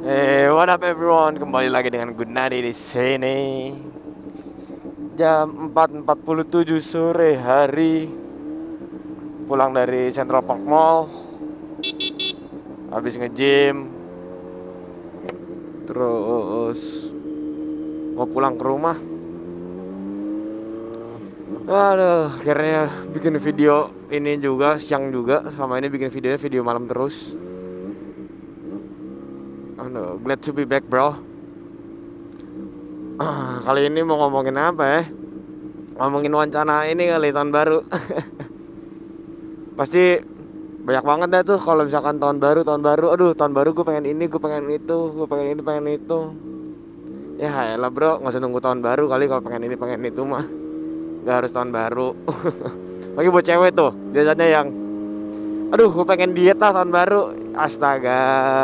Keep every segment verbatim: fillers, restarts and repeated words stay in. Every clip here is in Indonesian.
Eh, what up everyone? Kembali lagi dengan Gunadi di sini. Jam empat empat puluh tujuh sore hari. Pulang dari Central Park Mall. Habis nge-gym. Terus mau pulang ke rumah. Aduh, akhirnya bikin video ini juga siang juga. Selama ini bikin videonya video malam terus. Aduh, glad to be back bro. Ah, kali ini mau ngomongin apa ya? Ngomongin wacana ini kali tahun baru. Pasti banyak banget dah tuh kalau misalkan tahun baru, tahun baru, aduh tahun baru gue pengen ini, gue pengen itu, gue pengen ini, pengen itu. Ya elah bro, nggak usah nunggu tahun baru kali kalau pengen ini, pengen itu mah. Gak harus tahun baru. Lagi buat cewek tuh, biasanya yang, aduh gue pengen diet lah tahun baru. Astaga,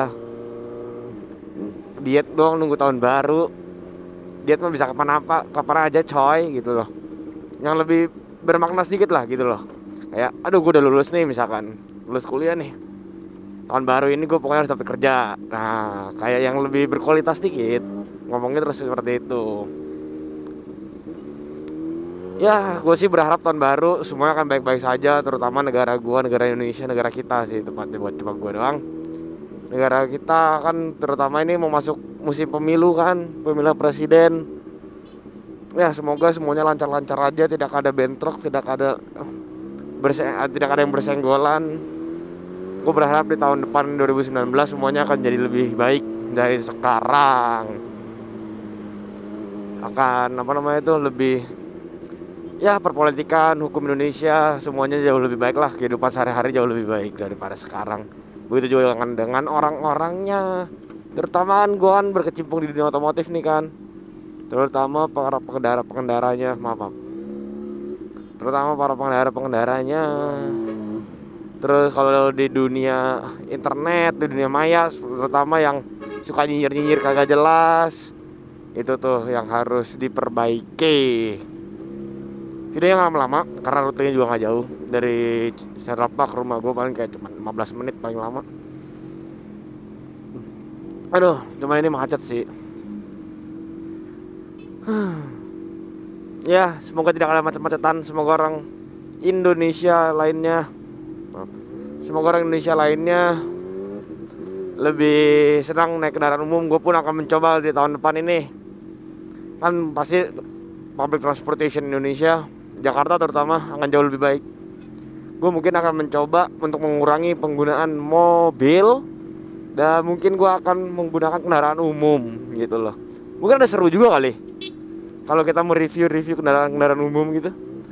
diet doang nunggu tahun baru. Diet mah bisa kapan apa, kapan aja coy gitu loh. Yang lebih bermakna sedikit lah gitu loh. Kayak, aduh gue udah lulus nih misalkan, lulus kuliah nih, tahun baru ini gue pokoknya harus dapat kerja. Nah, kayak yang lebih berkualitas dikit, ngomongnya terus seperti itu. Ya, gue sih berharap tahun baru semuanya akan baik-baik saja, terutama negara gue, negara Indonesia, negara kita sih tepatnya, buat cuma gue doang. Negara kita kan terutama ini mau masuk musim pemilu kan, pemilu presiden. Ya semoga semuanya lancar-lancar aja, tidak ada bentrok, tidak ada berse- tidak ada yang bersenggolan. Gue berharap di tahun depan dua ribu sembilan belas semuanya akan jadi lebih baik dari sekarang. Akan apa namanya itu lebih, ya perpolitikan, hukum Indonesia semuanya jauh lebih baik lah, kehidupan sehari-hari jauh lebih baik daripada sekarang. Begitu juga dengan, dengan orang-orangnya. Terutama kan gue kan berkecimpung di dunia otomotif nih kan, terutama para pengendara-pengendaranya, maaf, maaf. Terutama para pengendara-pengendaranya. Terus kalau di dunia internet, di dunia maya, terutama yang suka nyinyir-nyinyir kagak jelas, itu tuh yang harus diperbaiki. Videonya gak lama karena rutenya juga gak jauh. Dari Central Park ke rumah gue paling kayak cuma lima belas menit paling lama. Aduh, cuma ini macet sih. Ya, semoga tidak ada macet-macetan. Semoga orang Indonesia lainnya Semoga orang Indonesia lainnya lebih senang naik kendaraan umum. Gue pun akan mencoba di tahun depan ini. Kan pasti public transportation Indonesia, Jakarta terutama, akan jauh lebih baik. Gue mungkin akan mencoba untuk mengurangi penggunaan mobil, dan mungkin gue akan menggunakan kendaraan umum gitu loh. Mungkin ada seru juga kali kalau kita mau review-review kendaraan-kendaraan umum gitu.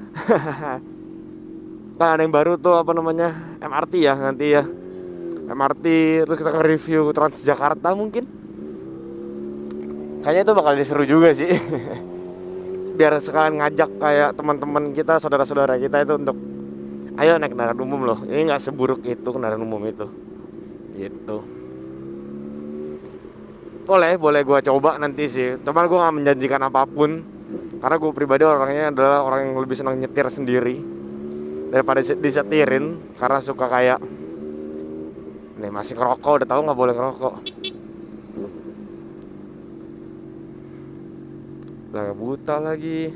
Kan ada yang baru tuh apa namanya, M R T ya nanti ya, M R T. Terus kita akan review Transjakarta mungkin. Kayaknya itu bakal seru juga sih. Biar sekalian ngajak kayak teman-teman kita, saudara-saudara kita itu untuk ayo naik kendaraan umum loh. Ini nggak seburuk itu kendaraan umum itu. Gitu. Boleh, boleh gue coba nanti sih. Cuman gue nggak menjanjikan apapun, karena gue pribadi orangnya adalah orang yang lebih senang nyetir sendiri daripada disetirin. Karena suka kayak, nih masih ngerokok, udah tahu nggak boleh ngerokok. Udah buta lagi.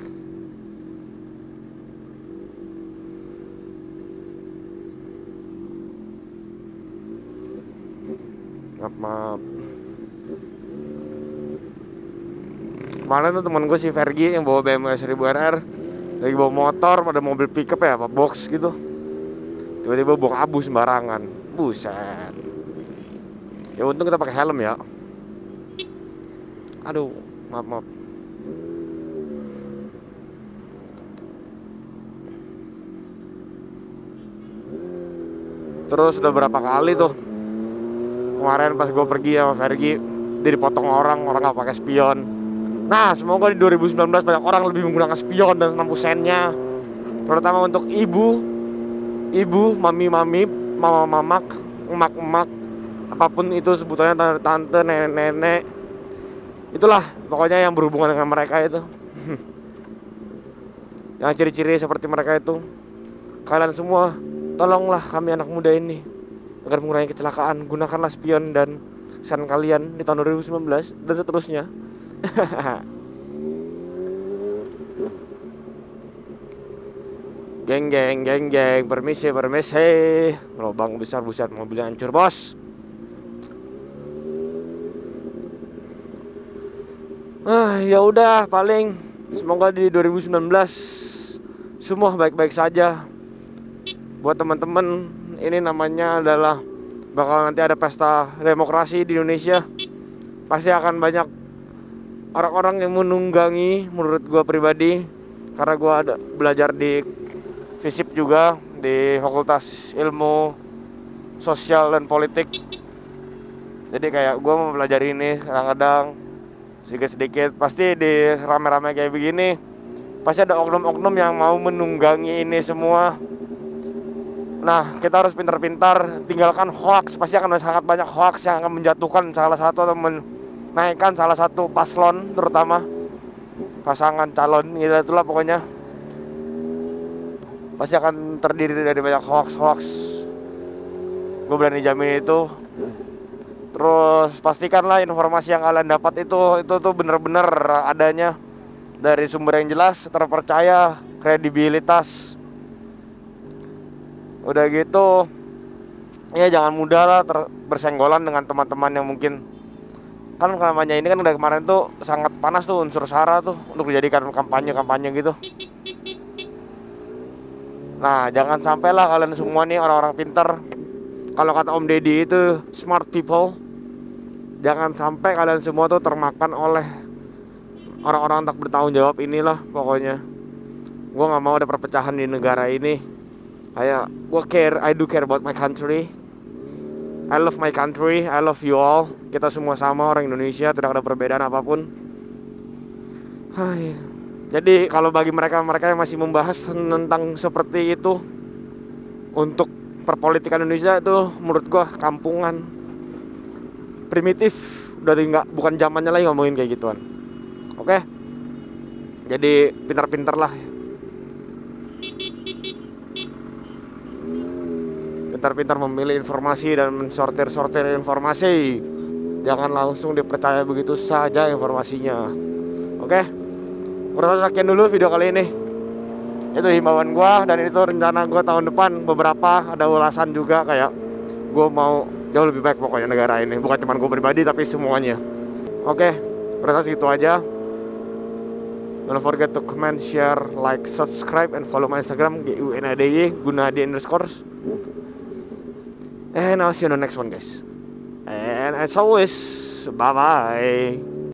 Maaf, maaf. Kemarin tuh temen gue si Fergie yang bawa B M W seribu R R lagi bawa motor pada mobil pickup ya, apa box gitu. Tiba-tiba buang abu sembarangan. Buset. Ya untung kita pakai helm ya. Aduh, maaf, maaf. Terus udah berapa kali tuh kemarin pas gue pergi sama Fergie, dia dipotong orang, orang gak pakai spion. Nah, semoga di dua ribu sembilan belas banyak orang lebih menggunakan spion dan enam puluh sennya. Terutama untuk ibu, ibu, mami-mami, mama-mamak, emak-emak, apapun itu sebutannya, tante-tante, nenek-nenek. Itulah pokoknya yang berhubungan dengan mereka itu. Yang ciri-ciri seperti mereka itu. Kalian semua, tolonglah kami anak muda ini agar mengurangi kecelakaan. Gunakanlah spion dan sen kalian di tahun dua ribu sembilan belas dan seterusnya. Geng geng geng geng, permisi permisi. Lubang besar, buset, mobilnya hancur bos. Ah, ya udah, paling semoga di dua ribu sembilan belas semua baik-baik saja. Buat teman-teman, ini namanya adalah bakal nanti ada pesta demokrasi di Indonesia. Pasti akan banyak orang-orang yang menunggangi, menurut gua pribadi, karena gua ada belajar di FISIP juga, di Fakultas Ilmu Sosial dan Politik. Jadi kayak gue mau belajar ini kadang-kadang sedikit-sedikit. Pasti di rame-rame kayak begini pasti ada oknum-oknum yang mau menunggangi ini semua. Nah, kita harus pintar-pintar tinggalkan hoax. Pasti akan sangat banyak hoax yang akan menjatuhkan salah satu atau menaikkan salah satu paslon, terutama pasangan calon gitu, itulah pokoknya. Pasti akan terdiri dari banyak hoax-hoax. Gue berani jamin itu. Terus pastikanlah informasi yang kalian dapat itu itu tuh bener-bener adanya dari sumber yang jelas, terpercaya, kredibilitas. Udah gitu, ya jangan mudah lah ter- bersenggolan dengan teman-teman yang mungkin, kan kampanye ini kan udah kemarin tuh sangat panas tuh unsur sara tuh untuk dijadikan kampanye-kampanye gitu. Nah, jangan sampailah kalian semua nih orang-orang pintar. Kalau kata Om Deddy itu smart people. Jangan sampai kalian semua tuh termakan oleh orang-orang tak bertanggung jawab inilah pokoknya. Gue gak mau ada perpecahan di negara ini. Kayak gue care, I do care about my country. I love my country, I love you all. Kita semua sama orang Indonesia, tidak ada perbedaan apapun. Hai. Jadi kalau bagi mereka-mereka yang masih membahas tentang seperti itu, untuk perpolitikan Indonesia itu menurut gua kampungan, primitif, udah nggak, bukan zamannya lagi ngomongin kayak gituan. Oke, jadi pintar-pintar lah, pintar-pintar memilih informasi dan mensortir-sortir informasi. Jangan langsung dipercaya begitu saja informasinya. Oke, udah sekian dulu video kali ini. Itu himbauan gua dan itu rencana gua tahun depan. Beberapa ada ulasan juga, kayak gua mau jauh lebih baik pokoknya negara ini. Bukan cuma gua pribadi tapi semuanya. Oke, udah segitu aja. Don't forget to comment, share, like, subscribe, and follow my Instagram G U N A D Y Gunadi underscore. And I'll see you on the next one, guys. And as always, bye bye.